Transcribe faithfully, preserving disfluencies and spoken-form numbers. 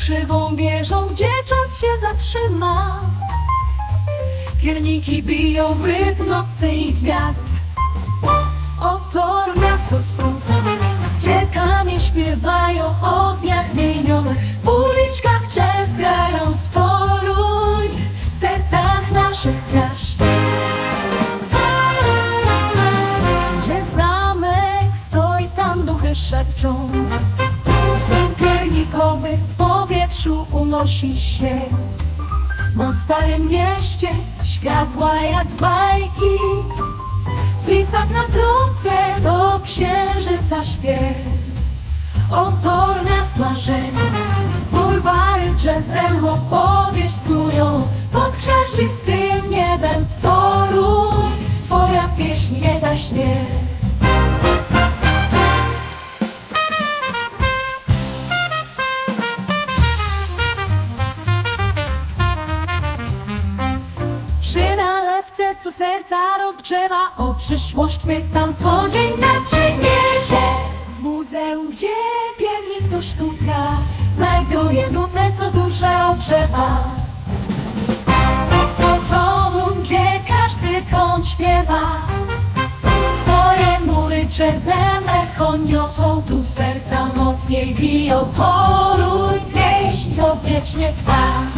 krzywą wieżą, gdzie czas się zatrzyma. Pierniki biją w rytm nocy i gwiazd. Oto miasto snu, gdzie kamienie śpiewają o dniach minionych. W uliczkach jazz grając Toruń, w sercach naszych gwiazd. Gdzie zamek stoi, tam duchy szepczą. Swym piernikowy w powietrzu unosi się. Na starym mieście światła jak z bajki. Flisak na trąbce do księżyca śpiew. Oto miast marzeń, bulwary jazzem opowieść snują. Pod chrzęścistym niebem Toruń, twoja pieśń nie da śnieg. Przy nalewce, co serca rozgrzewa, o przyszłość pytam, co dzień nam przyniesie. W muzeum, gdzie piernik to sztuka, znajduje nutę, co duszę ogrzewa. W domu, gdzie każdy kąt śpiewa, twoje mury jazzem echo niosą, tu serca mocniej biją. Toruń, pieśń, co wiecznie trwa.